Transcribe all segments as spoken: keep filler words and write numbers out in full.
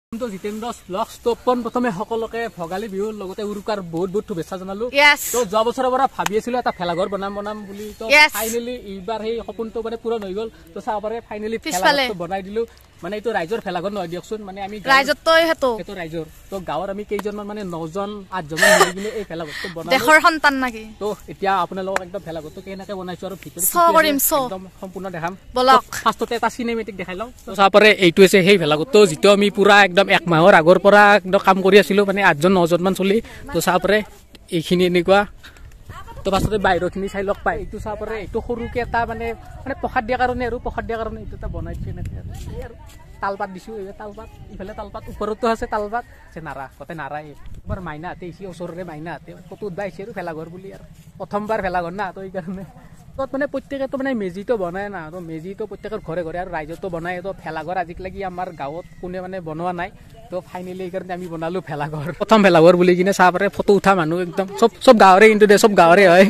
তো জিতেন্দ্ৰ ব্লগছ তো প্ৰথমে সকলোকে ভগালী বিহুৰ লগতে উৰুকাৰ বহুত বহুত শুভেচ্ছা জনালো। তো যোৱা বছৰৰ পৰা ভাবি আছিলো এটা ভেলাঘৰ বনাম বনাম বুলি, তো ফাইনেলি এইবাৰ সেই সপোনটো মানে পূৰণ হৈ গ'ল। তো চাব পাৰে ফাইনেলি ভেলাঘৰটো বনাই দিলো। মানে এইটো ৰাইজৰ ভেলাঘৰ নহয় দিয়কচোন, মানে আমি ৰাইজৰ তো হেতো হেতো ৰাইজৰ তো গাঁৱৰ আমি কেইজনমান মানে নজন আঠজন মিলি কিনে এই ভেলাঘৰটো বনালো। দেশৰ সন্তান নাকি? তো এতিয়া আপোনালোকক একদম ভেলাঘৰটো কেনেকৈ বনাইছো আৰু ভিতৰত একদম সম্পূৰ্ণ দেখাম। বলক ফাৰ্ষ্টতে এটা চিনেমেটিক দেখাই লওঁ। তো চাব পাৰে এইটো হৈছে সেই ভেলাঘৰটো যিটো আমি পুৰা একদম এক মাহৰ আগৰ পৰা একদম কাম কৰি আছিলো, মানে আঠজন নজন মান চলি। তো চাব পাৰে এইখিনি এনেকুৱা। তো ফাৰ্ষ্টতে বাহিৰৰখিনি চাই লওক পায়। এইটো চাব পাৰে এইটো সৰুকে এটা মানে মানে প্ৰসাদ দিয়াৰ কাৰণে আৰু প্ৰসাদ দিয়াৰ কাৰণে এইটো এটা বনাই দিছে এনেকৈ আৰু এই আৰু তালপাত দিছোঁ। এই তালপাত ইফালে তালপাত ওপৰতো আছে তালপাত আছে নাৰা গোটেই নাৰাই এবাৰ মাইনাহাতে আহিছে ওচৰৰে মাইনাহাতে ফটো উঠবা আহিছে আৰু ভেলাঘৰ বুলি আৰু প্ৰথমবাৰ ভেলাঘৰ না। তো এইকাৰণে তত মানে প্ৰত্যেকেতো মানে মেজিটো বনাই না, তো মেজিটো প্ৰত্যেকৰ ঘৰে ঘৰে আৰু ৰাইজতো বনাই। তো ভেলাঘৰ আজিলৈকে আমাৰ গাঁৱত কোনে মানে বনোৱা নাই। তো ফাইনেলি এইকাৰণে আমি বনালো ভেলাঘৰ। প্ৰথম ভেলাঘৰ বুলি কিনে চাব পাৰে ফটো উঠা মানুহ একদম চব চব গাঁৱৰে, কিন্তু দে চব গাঁৱৰে হয়।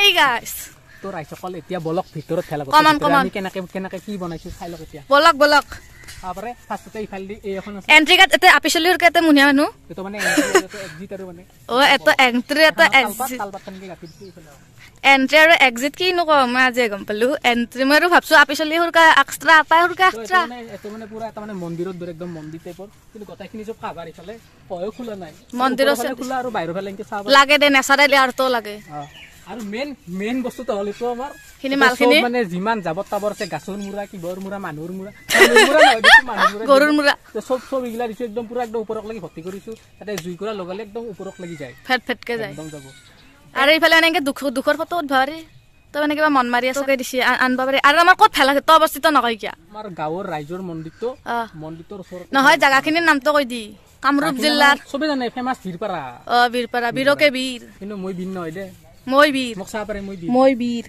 তো ৰাইজসকল এতিয়া বলক ভিতৰত ভেলাঘৰ আমি কেনেকে কেনেকে কি বনাইছো চাই লওক এতিয়া। বলক বলক আপরে ফার্স্টতে ইফাল দি এই এখন আছে এন্ট্রি কাট এতে অফিশিয়ালি কেতে মুনিয়া মানু এটো মানে এক্সিট আৰু মানে ও এটো এন্ট্রি এটো এক্সিট তালপাত কানকে গাতি দিছি ইফালে এন্ট্রি আৰু এক্সিট কি নো কম আজি গম পালো। এন্ট্রি মাৰু ভাবছো অফিশিয়ালি হুৰকা এক্সট্ৰা পাই হুৰকা এক্সট্ৰা এটো মানে পুৰা এটা মানে মন্দিৰৰ দৰে একদম মন্দিৰ টাইপৰ, কিন্তু গটাইখিনি সব কাভাৰ ইফালে পয়ো খোলা নাই। মন্দিৰৰ খোলা আৰু বাহিৰৰ ফালে এনেকে চাব লাগে দে নেচাৰেলি আৰটো লাগে। আৰু মেইন মেইন বস্তুটো হ'ল এইটো আমাৰ খিনি মালখিনি মানে যিমান জাবত তাবৰ আছে গাছৰ মুৰা কিবৰ মুৰা মানুহৰ মুৰা মুৰা নহয় বেছি মানুহৰ গৰুৰ মুৰা তো সব সব ইগলা দিছো একদম পুৰা একদম ওপৰক লাগি ভৰ্তি কৰিছো, তাতে জুই কৰা লগালে একদম ওপৰক লাগি যায় ফেট ফেটকে যায় একদম যাব। আৰু ইফালে এনেকে দুখ দুখৰ ফটো উঠবাৰে তো মানে কিবা মন মাৰি আছে দিছি আনবা পাৰি। আৰু আমাৰ ক'ত ভেলা তো অৱস্থিত নকয় কিয়া আমাৰ গাঁৱৰ ৰাইজৰ মন্দিৰটো মন্দিৰটোৰ ওচৰত নহয় জাগাখিনিৰ নামটো কৈ দি। কামৰূপ জিলাৰ সবে জানে ফেমাস বীৰপাৰা। অ বীৰপাৰা বীৰকে বীৰ, কিন্তু মই বীৰ নহয় দে মই বীৰ মোক চাব পাৰে মই বীৰ মই বীৰ।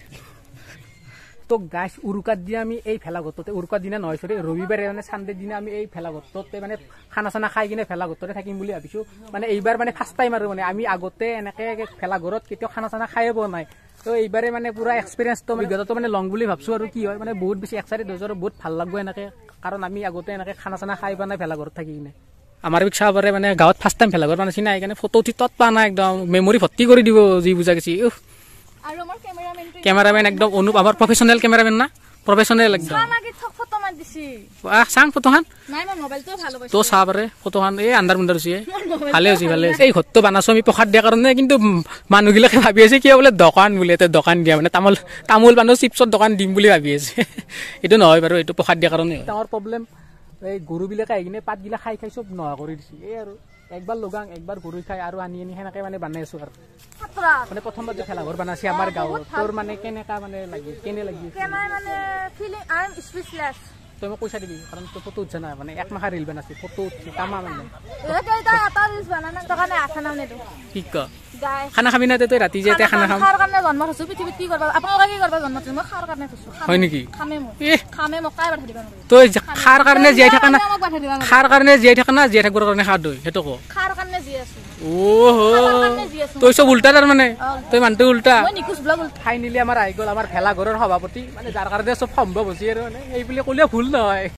তো গাছ উৰুকাৰ দিনা আমি এই ভেলাঘৰটোতে উৰুকাৰ দিনা নহয় সৰি ৰবিবাৰে মানে চানডে দিনা আমি এই ভেলাঘৰটোতে মানে খানা চানা খাই কিনে ভেলাঘৰটোতে থাকিম বুলি ভাবিছো। মানে এইবাৰ মানে ফাৰ্ষ্ট টাইম আৰু মানে আমি আগতে এনেকে ভেলাঘৰত কেতিয়াও খানা চানা খাই পোৱা নাই। তো এইবাৰে মানে পুৰা এক্সপিৰিয়েঞ্চটো অভিজ্ঞতাটো মানে লং বুলি ভাবছো। আৰু কি হয় মানে বহুত বেছি এক্সাইটেড হৈছো আৰু বহুত ভাল লাগব এনেকে, কাৰণ আমি আগতে এনেকে খানা চানা খাই পোৱা নাই ভেলাঘৰত থাকি কিনে। আমাৰ বিক চাব পাৰে মানে গাঁৱত ফাৰ্ষ্ট টাইম ভেলাঘৰ বনাইছি না, সেইকাৰণে ফটো উঠি তত পা নাই একদম মেমৰি ভৰ্তি কৰি দিব যি বুজা গেছি। আৰু আমাৰ ক্যামেৰামেন ক্যামেৰামেন একদম অনুপ আমাৰ প্ৰফেশনাল ক্যামেৰামেন না, প্ৰফেশনাল একদম সামাগি থক ফটো মাৰ দিছি। আহ চাং ফটোখান নাই মোৰ মোবাইলটো ভালো পাইছো তো চাব পাৰে ফটোখান এই আন্দাৰ মুন্দাৰ হৈছে ভালে হৈছে ভালে হৈছে। এই ঘৰটো বানাছো আমি প্ৰসাদ দিয়াৰ কাৰণে, কিন্তু মানুহগিলাকে ভাবি আছে কিয় বোলে দোকান বোলে এতে দোকান দিয়া মানে তামোল তামোল মানুহ চিপছৰ দোকান দিম বুলি ভাবি আছে। এইটো নহয় বাৰু, এইটো প্ৰসাদ দিয়াৰ কাৰণে ডাঙৰ প্ৰব্লেম। এই গৰুবিলাকে আহি কিনে পাতগিলা খাই খাই চব নোহোৱা কৰি দিছে। এই আৰু একবাৰ লগাং একবাৰ গৰু খাই আৰু আনি আনি সেনেকে মানে বনাই আছো। আৰু মানে প্ৰথমবাৰ যে ভেলাঘৰ বনাইছে আমাৰ গাঁৱত, তোৰ মানে কেনেকা মানে লাগি কেনে লাগি মানে ফিলিং আই এম স্পীচলেছ। তই মোক পইচা দিবি, কাৰণ তোৰ ফটো উঠছে না, মানে এক মাহৰ ৰিল বনাইছে ফটো উঠছে তামা মানে ঠিক ক খানা খাবি না তই ৰাতি যে খানা খাম জন্ম থৈছো পৃথিৱীত কি কৰবা আপোনালোকে কি কৰবা জন্ম থৈছো মই খাৰ কাৰণে থৈছো। হয় নেকি? খামে মোক খামে মোক কাই বাধা দিবা নোৱাৰে। তই খাৰ কাৰণে জীয়াই থাকা না, খাৰ কাৰণে জীয়াই থাকা না জীয়াই থাকিবৰ কাৰণে খাৰ দই সেইটো ক খাৰ কাৰণে জীয়াই আছো। ওহো তই চব উল্টা তাৰ মানে তই মানুহটো উল্টা। ফাইনেলি আমাৰ আহি গ'ল আমাৰ ভেলাঘৰৰ সভাপতি, মানে যাৰ কাৰণে চব সম্ভৱ হৈছে আৰু মানে এই বুলি ক'লেও ভুল নহয়।